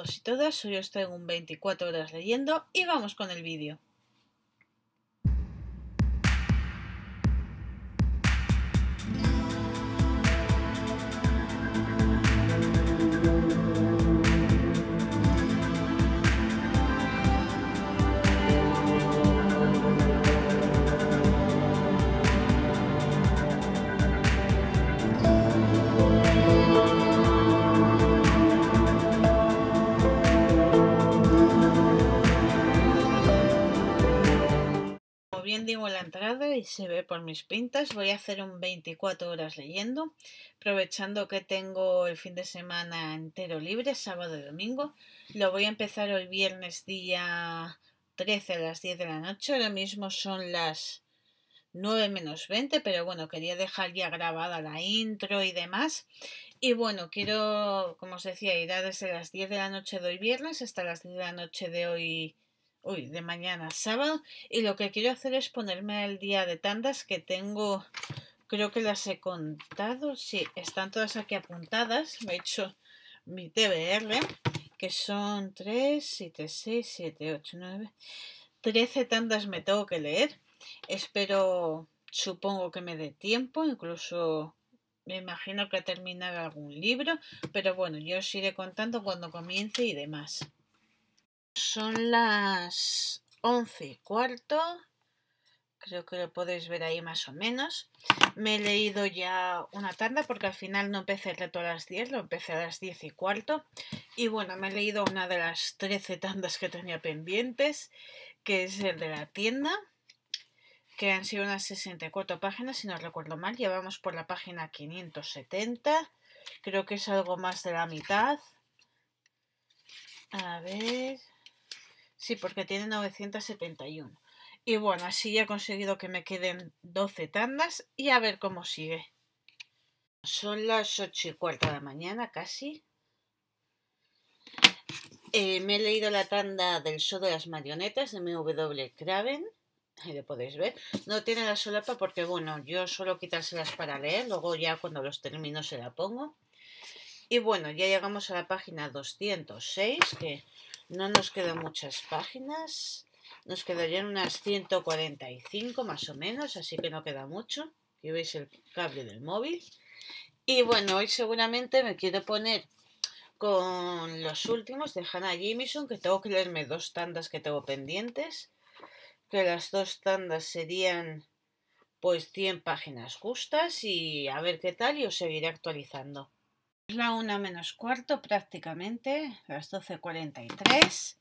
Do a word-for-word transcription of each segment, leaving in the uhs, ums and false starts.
todos y todas, hoy os traigo un veinticuatro horas leyendo y vamos con el vídeo. Como bien digo en la entrada y se ve por mis pintas, voy a hacer un veinticuatro horas leyendo, aprovechando que tengo el fin de semana entero libre, sábado y domingo. Lo voy a empezar hoy viernes día trece a las diez de la noche, ahora mismo son las nueve menos veinte, pero bueno, quería dejar ya grabada la intro y demás. Y bueno, quiero, como os decía, ir a desde las diez de la noche de hoy viernes hasta las diez de la noche de hoy, uy, de mañana sábado. Y lo que quiero hacer es ponerme al día de tandas que tengo, creo que las he contado, sí, están todas aquí apuntadas. Me he hecho mi T B R, que son tres, siete, seis, siete, ocho, nueve, trece tandas me tengo que leer. Espero, supongo que me dé tiempo, incluso me imagino que terminar algún libro, pero bueno, yo os iré contando cuando comience y demás. Son las once y cuarto, creo que lo podéis ver ahí más o menos. Me he leído ya una tanda porque al final no empecé el reto a las diez, lo empecé a las diez y cuarto. Y bueno, me he leído una de las trece tandas que tenía pendientes, que es el de la tienda, que han sido unas sesenta y cuatro páginas, si no recuerdo mal. Llevamos por la página quinientos setenta, creo que es algo más de la mitad. A ver, sí, porque tiene novecientos setenta y uno. Y bueno, así ya he conseguido que me queden doce tandas y a ver cómo sigue. Son las ocho y cuarto de la mañana casi. Eh, me he leído la tanda del show de las marionetas de M W Craven. Ahí lo podéis ver. No tiene la solapa porque, bueno, yo suelo quitárselas para leer. Luego ya cuando los termino se la pongo. Y bueno, ya llegamos a la página doscientos seis, que no nos quedan muchas páginas. Nos quedarían unas ciento cuarenta y cinco más o menos, así que no queda mucho. Aquí veis el cable del móvil. Y bueno, hoy seguramente me quiero poner con los últimos de Hannah Jameson, que tengo que leerme dos tandas que tengo pendientes. Que las dos tandas serían pues cien páginas justas y a ver qué tal y os seguiré actualizando. Es la una menos cuarto prácticamente, las doce cuarenta y tres.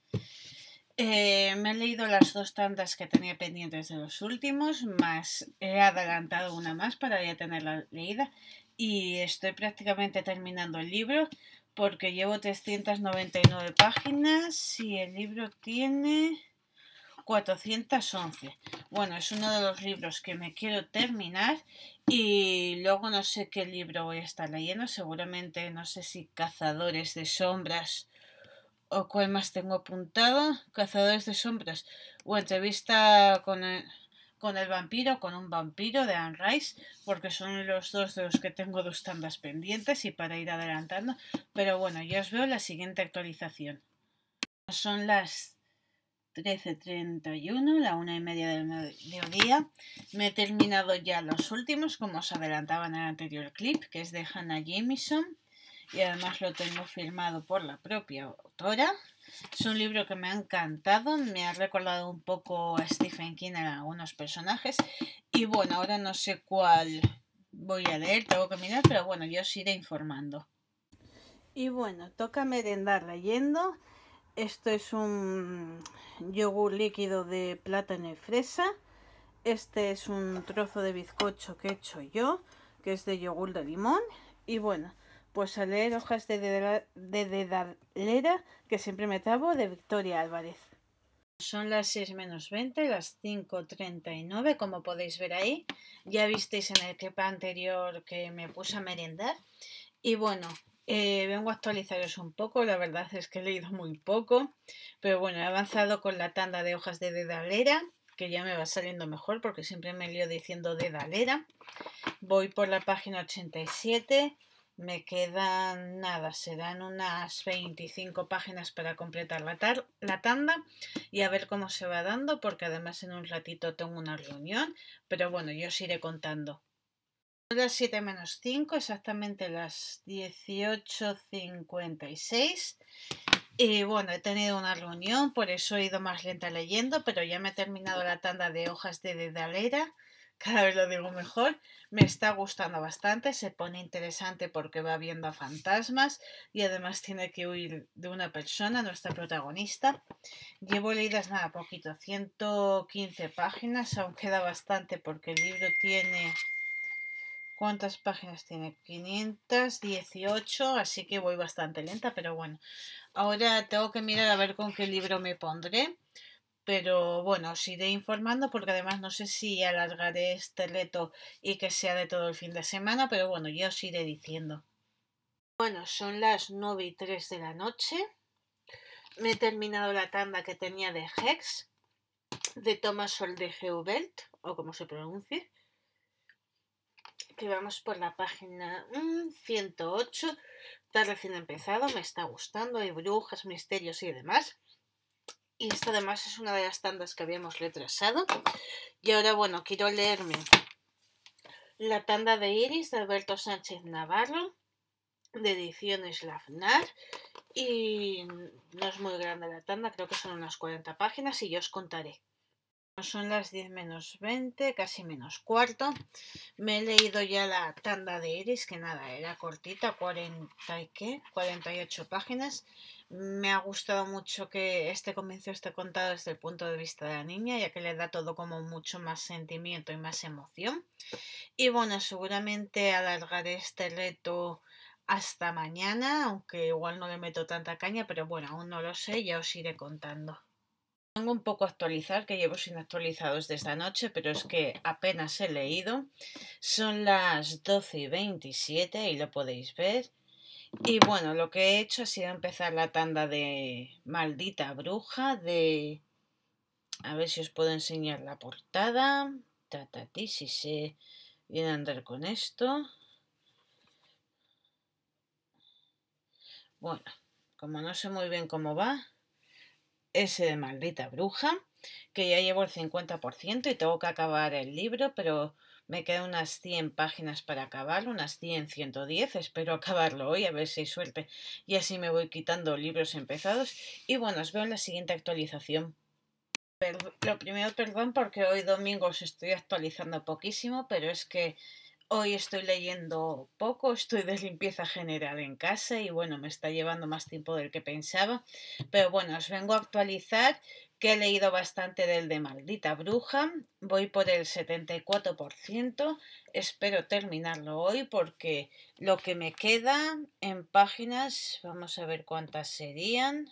Eh, me he leído las dos tandas que tenía pendientes de los últimos, más he adelantado una más para ya tenerla leída y estoy prácticamente terminando el libro porque llevo trescientas noventa y nueve páginas y el libro tiene cuatrocientas once. Bueno, es uno de los libros que me quiero terminar y luego no sé qué libro voy a estar leyendo. Seguramente, no sé si Cazadores de Sombras o cuál más tengo apuntado. Cazadores de Sombras o Entrevista con el, con el vampiro, con un vampiro de Anne Rice, porque son los dos de los que tengo dos tandas pendientes y para ir adelantando. Pero bueno, ya os veo la siguiente actualización. Son las trece treinta y uno, la una y media del mediodía. Me he terminado ya los últimos, como os adelantaba en el anterior clip, que es de Hannah Jameson, y además lo tengo firmado por la propia autora. Es un libro que me ha encantado, me ha recordado un poco a Stephen King en algunos personajes, y bueno, ahora no sé cuál voy a leer, tengo que mirar, pero bueno, yo os iré informando. Y bueno, toca merendar leyendo. Esto es un yogur líquido de plátano y fresa. Este es un trozo de bizcocho que he hecho yo, que es de yogur de limón. Y bueno, pues a leer Hojas de, de, de Dedalera, que siempre me trabo, de Victoria Álvarez. Son las seis menos veinte, las cinco treinta y nueve, como podéis ver ahí. Ya visteis en el clip anterior que me puse a merendar. Y bueno, Eh, vengo a actualizaros un poco, la verdad es que he leído muy poco, pero bueno, he avanzado con la tanda de Hojas de Dedalera, que ya me va saliendo mejor porque siempre me lío diciendo Dedalera. Voy por la página ochenta y siete, Me quedan nada, serán unas veinticinco páginas para completar la, la tanda y a ver cómo se va dando, porque además en un ratito tengo una reunión, pero bueno, yo os iré contando. Son las siete menos cinco, exactamente las dieciocho cincuenta y seis. Y bueno, he tenido una reunión, por eso he ido más lenta leyendo, pero ya me he terminado la tanda de hojas de Dedalera. Cada vez lo digo mejor. Me está gustando bastante, se pone interesante porque va viendo a fantasmas y además tiene que huir de una persona, nuestra protagonista. Llevo leídas nada poquito, ciento quince páginas, aún queda bastante porque el libro tiene... ¿Cuántas páginas tiene? quinientas dieciocho, así que voy bastante lenta, pero bueno. Ahora tengo que mirar a ver con qué libro me pondré. Pero bueno, os iré informando porque además no sé si alargaré este reto y que sea de todo el fin de semana, pero bueno, ya os iré diciendo. Bueno, son las nueve y tres de la noche. Me he terminado la tanda que tenía de Hex, de Thomas Oldeheubelt, o como se pronuncie. Que vamos por la página mmm, ciento ocho. Está recién empezado, me está gustando, hay brujas, misterios y demás. Y esta además es una de las tandas que habíamos retrasado. Y ahora, bueno, quiero leerme la tanda de Iris de Alberto Sánchez Navarro, de ediciones Lafnar. Y no es muy grande la tanda, creo que son unas cuarenta páginas y yo os contaré. Son las diez menos veinte, casi menos cuarto. Me he leído ya la tanda de Iris, que nada, era cortita, cuarenta y qué, cuarenta y ocho páginas. Me ha gustado mucho que este comienzo esté contado desde el punto de vista de la niña, ya que le da todo como mucho más sentimiento y más emoción. Y bueno, seguramente alargaré este reto hasta mañana, aunque igual no le meto tanta caña, pero bueno, aún no lo sé, ya os iré contando. Tengo un poco actualizar, que llevo sin actualizados desde anoche, pero es que apenas he leído. Son las doce y veintisiete y lo podéis ver. Y bueno, lo que he hecho ha sido empezar la tanda de Maldita Bruja, de... A ver si os puedo enseñar la portada. Tatati, si sé bien andar con esto. Bueno, como no sé muy bien cómo va, ese de Maldita Bruja, que ya llevo el cincuenta por ciento y tengo que acabar el libro, pero me quedan unas cien páginas para acabarlo, unas cien, ciento diez, espero acabarlo hoy, a ver si hay suerte, y así me voy quitando libros empezados. Y bueno, os veo en la siguiente actualización. Lo primero, perdón, porque hoy domingo os estoy actualizando poquísimo, pero es que hoy estoy leyendo poco, estoy de limpieza general en casa y bueno, me está llevando más tiempo del que pensaba. Pero bueno, os vengo a actualizar que he leído bastante del de Maldita Bruja. Voy por el setenta y cuatro por ciento. Espero terminarlo hoy porque lo que me queda en páginas, vamos a ver cuántas serían.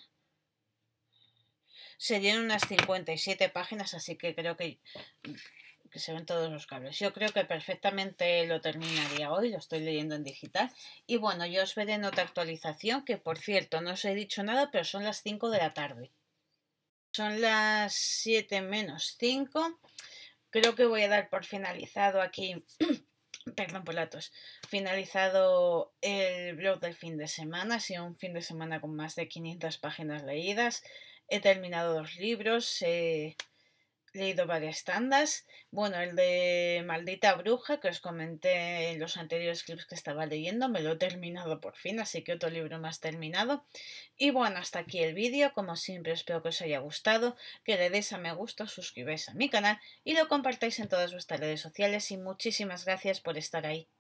Serían unas cincuenta y siete páginas, así que creo que que se ven todos los cables. Yo creo que perfectamente lo terminaría hoy, lo estoy leyendo en digital. Y bueno, yo os veré en otra actualización, que por cierto, no os he dicho nada, pero son las cinco de la tarde. Son las siete menos cinco. Creo que voy a dar por finalizado aquí, perdón por la tos, finalizado el blog del fin de semana. Ha sido un fin de semana con más de quinientas páginas leídas. He terminado dos libros, eh, he leído varias tandas. Bueno, el de Maldita Bruja, que os comenté en los anteriores clips que estaba leyendo, me lo he terminado por fin, así que otro libro más terminado. Y bueno, hasta aquí el vídeo. Como siempre, espero que os haya gustado, que le deis a me gusta, suscribáis a mi canal y lo compartáis en todas vuestras redes sociales. Y muchísimas gracias por estar ahí.